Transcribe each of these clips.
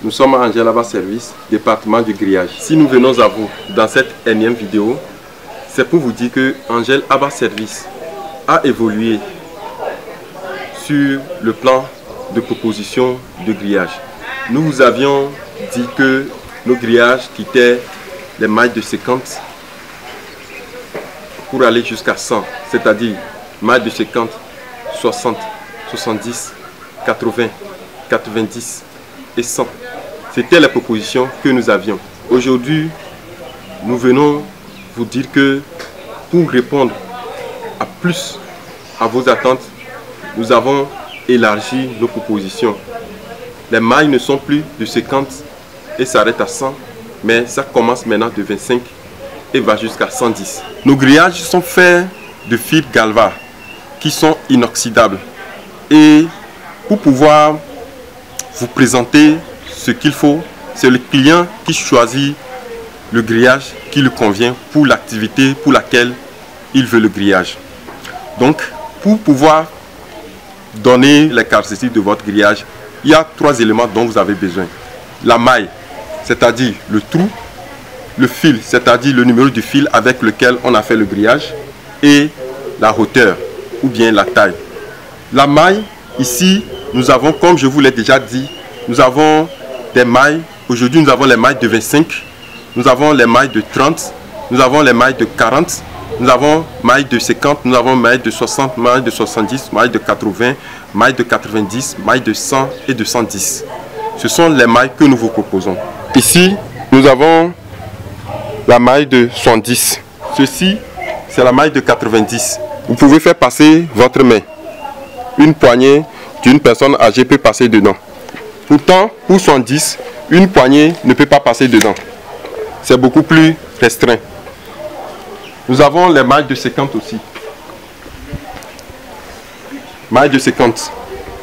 Nous sommes à Angel Abba Service, département du grillage. Si nous venons à vous dans cette énième vidéo, c'est pour vous dire que Angel Abba Service a évolué sur le plan de proposition de grillage. Nous vous avions dit que nos grillages quittaient les mailles de 50 pour aller jusqu'à 100, c'est-à-dire mailles de 50, 60, 70, 80, 90 et 100. C'était la proposition que nous avions. Aujourd'hui, nous venons vous dire que pour répondre à plus à vos attentes, nous avons élargi nos propositions. Les mailles ne sont plus de 50 et s'arrêtent à 100, mais ça commence maintenant de 25 et va jusqu'à 110. Nos grillages sont faits de fibres Galva qui sont inoxydables. Et pour pouvoir vous présenter ce qu'il faut, c'est le client qui choisit le grillage qui lui convient pour l'activité pour laquelle il veut le grillage. Donc, pour pouvoir donner les caractéristiques de votre grillage, il y a 3 éléments dont vous avez besoin. La maille, c'est-à-dire le trou, le fil, c'est-à-dire le numéro du fil avec lequel on a fait le grillage, et la hauteur ou bien la taille. La maille, ici, nous avons, comme je vous l'ai déjà dit, nous avons des mailles. Aujourd'hui, nous avons les mailles de 25, nous avons les mailles de 30, nous avons les mailles de 40, nous avons mailles de 50, nous avons mailles de 60, mailles de 70, mailles de 80, mailles de 90, mailles de 100 et de 110. Ce sont les mailles que nous vous proposons. Ici, nous avons la maille de 70. Ceci, c'est la maille de 90. Vous pouvez faire passer votre main. Une poignée d'une personne âgée peut passer dedans. Pourtant, pour 110, une poignée ne peut pas passer dedans. C'est beaucoup plus restreint. Nous avons les mailles de 50 aussi. Mailles de 50.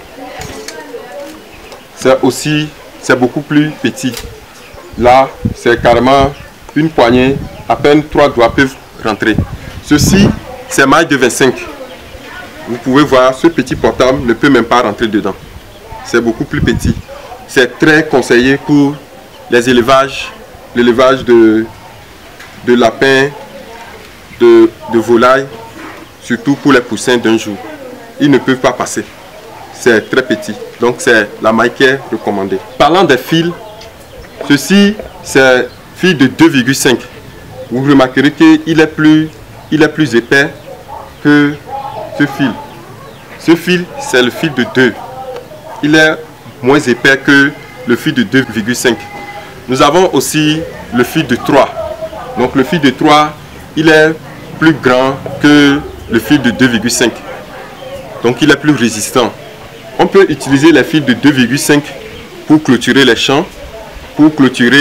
C'est beaucoup plus petit. Là, c'est carrément une poignée, à peine 3 doigts peuvent rentrer. Ceci, c'est maille de 25. Vous pouvez voir, ce petit portable ne peut même pas rentrer dedans. C'est beaucoup plus petit. C'est très conseillé pour les élevages, l'élevage de lapins, de volailles, surtout pour les poussins d'un jour. Ils ne peuvent pas passer. C'est très petit. Donc c'est la maille qui est recommandée. Parlant des fils, ceci c'est fil de 2,5. Vous remarquerez qu'il est plus épais que ce fil. Ce fil, c'est le fil de 2. Il est moins épais que le fil de 2,5. Nous avons aussi le fil de 3. Donc le fil de 3, il est plus grand que le fil de 2,5. Donc il est plus résistant. On peut utiliser les fils de 2,5 pour clôturer les champs, pour clôturer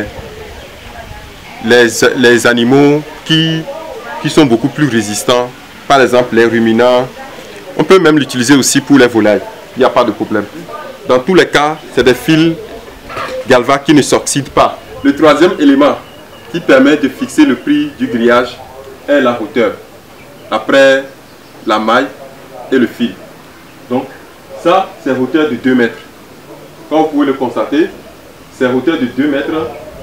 les animaux qui sont beaucoup plus résistants. Par exemple les ruminants. On peut même l'utiliser aussi pour les volailles. Il n'y a pas de problème. Dans tous les cas, c'est des fils Galva qui ne s'oxydent pas. Le 3e élément qui permet de fixer le prix du grillage est la hauteur. Après la maille et le fil. Donc ça, c'est hauteur de 2 mètres. Comme vous pouvez le constater, c'est hauteur de 2 mètres.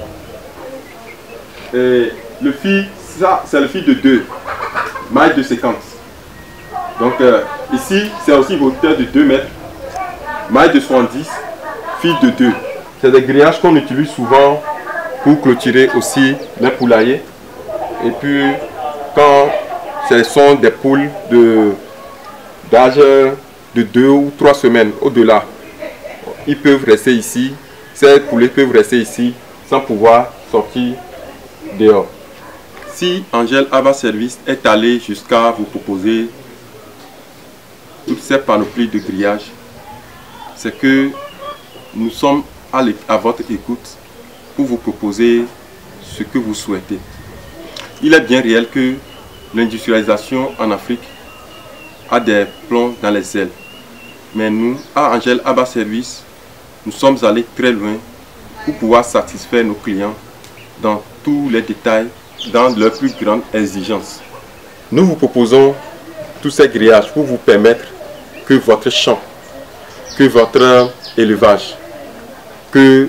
Et le fil, ça, c'est le fil de 2. Maille de 50. Donc ici, c'est aussi hauteur de 2 mètres. Maille de 70. Fil de 2. C'est des grillages qu'on utilise souvent pour clôturer aussi les poulaillers. Et puis, quand ce sont des poules d'âge de 2 ou 3 semaines au-delà, ils peuvent rester ici. Ces poulets peuvent rester ici sans pouvoir sortir dehors. Si Angel Abba Service est allé jusqu'à vous proposer toutes ces panoplies de grillage, c'est que nous sommes à votre écoute pour vous proposer ce que vous souhaitez. Il est bien réel que l'industrialisation en Afrique a des plombs dans les ailes. Mais nous, à Angel Abba Service, nous sommes allés très loin pour pouvoir satisfaire nos clients dans tous les détails, dans leurs plus grandes exigences. Nous vous proposons tous ces grillages pour vous permettre que votre champ, que votre élevage, que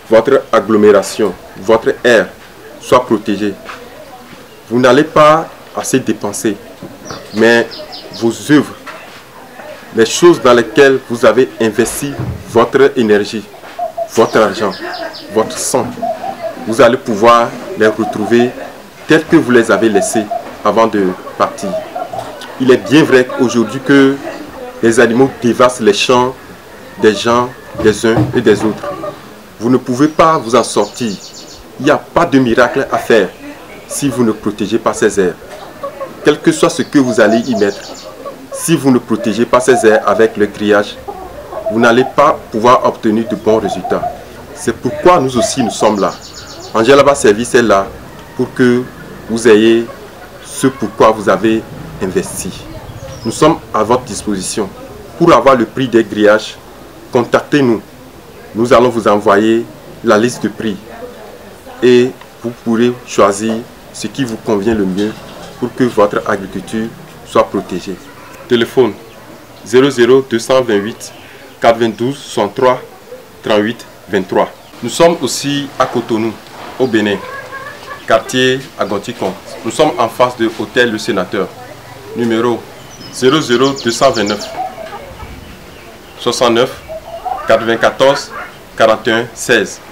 votre agglomération, votre air soit protégé. Vous n'allez pas assez dépenser, mais vos œuvres, les choses dans lesquelles vous avez investi votre énergie, votre argent, votre sang, vous allez pouvoir les retrouver tels que vous les avez laissés avant de partir. Il est bien vrai aujourd'hui que les animaux dévastent les champs des gens, des uns et des autres. Vous ne pouvez pas vous en sortir. Il n'y a pas de miracle à faire si vous ne protégez pas ces aires. Quel que soit ce que vous allez y mettre, si vous ne protégez pas ces aires avec le grillage, vous n'allez pas pouvoir obtenir de bons résultats. C'est pourquoi nous aussi nous sommes là. Angelaba Service est là pour que vous ayez ce pourquoi vous avez investi. Nous sommes à votre disposition. Pour avoir le prix des grillages, contactez-nous. Nous allons vous envoyer la liste de prix et vous pourrez choisir ce qui vous convient le mieux pour que votre agriculture soit protégée. Téléphone 00 228 92 63 38 23. Nous sommes aussi à Cotonou, au Bénin, quartier Agonticon. Nous sommes en face de l'hôtel Le Sénateur. Numéro 00 229 69 94 41 16.